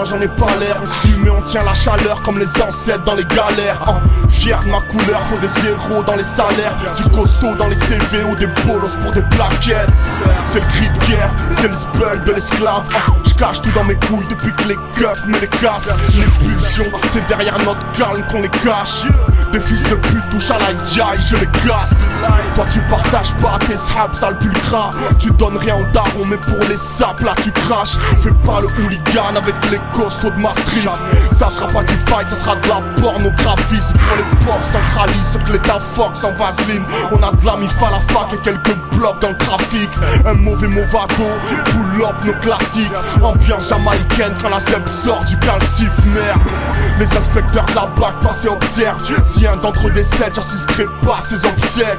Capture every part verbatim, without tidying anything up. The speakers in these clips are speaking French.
j'en ai pas l'air. On suit mais on tient la chaleur comme les ancêtres dans les galères. hein. Fier de ma couleur, faut des zéros dans les salaires. Du costaud dans les C V ou des bolos pour des plaquettes. C'est le cri de guerre, c'est le zbeul de l'esclave. hein. Je cache tout dans mes couilles depuis que les keufs me les cassent. Les pulsions, c'est derrière notre calme qu'on les cache. Des fils de pute touchent à la yaille, je les casse. Toi tu partages pas tes saps, sale pulcra. Tu donnes rien au daron mais pour les sapes là tu craches. Fais pas le hooligan avec les costauds de ma street. Ça sera pas du fight, ça sera de la pornographie. C'est pour les pauvres centralistes, c'est que l'état fox en vaseline. On a de la mif à la fac et quelques blocs dans le trafic. Un mauvais movado, pull up nos classiques. Ambiance jamaïcaine quand la zeb sort du calcif, merde. Les inspecteurs de la B A C passent et observent. Si un d'entre eux décède, j'assisterai pas à ses obsèques.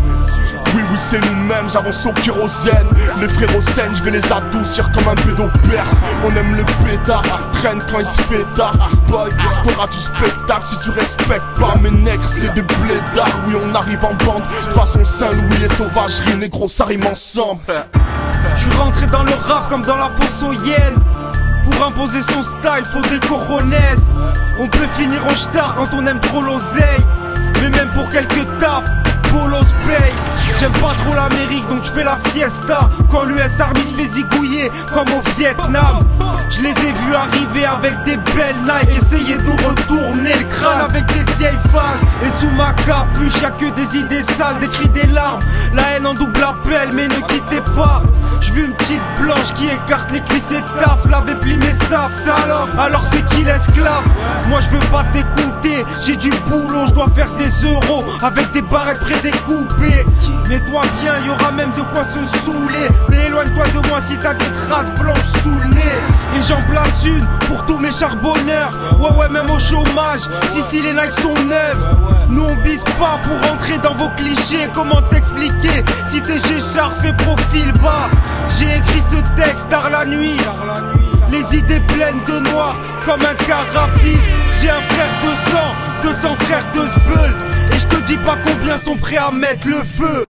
Oui oui c'est nous-mêmes, j'avance au kérosène. Les frérots saignent, je vais les adoucir comme un pédo perse. On aime le pétard, traîne quand il se fait tard. Boy, t'auras du spectacle si tu respectes pas mes nègres, c'est des blédards. Oui on arrive en bande, de façon Saint-Louis et sauvagerie, négro ça rime ensemble. J'suis rentré dans le rap comme dans la fossoyenne. Pour imposer son style, faut des coronesses. On peut finir en star quand on aime trop l'oseille. Mais même pour quelques tafs, Polos paye. J'aime pas trop l'Amérique donc j'fais la fiesta. Quand l'U S Army se fait zigouiller comme au Vietnam. Je les ai vus arriver avec des belles Nike, essayer de nous retourner le crâne avec des vieilles phases. Et sous ma capuche y'a que des idées sales, des cris, des larmes. La haine en double appel mais ne quittez pas. J'vus une petite blanche qui écarte les cuisses et taf. L'avait pli mes sapes, salope. Alors c'est qui l'esclave? Moi je veux pas t'écouter. J'ai du boulot, je dois faire des euros avec des barrettes prédécoupées. Mets-toi bien, y'aura même de quoi se saouler. Mais éloigne-toi de moi si t'as des traces blanches sous le nez. Et j'en place une pour tous mes charbonneurs. Ouais ouais même au chômage, si si les Nike sont neuves. Nous on bise pas pour rentrer dans vos clichés. Comment t'expliquer si t'es Géchard fait profil bas? J'ai écrit ce texte tard la nuit. Les idées pleines de noir comme un car rapide. J'ai un frère de sang, deux cents frères de Sbeul. Et je te dis pas combien sont prêts à mettre le feu.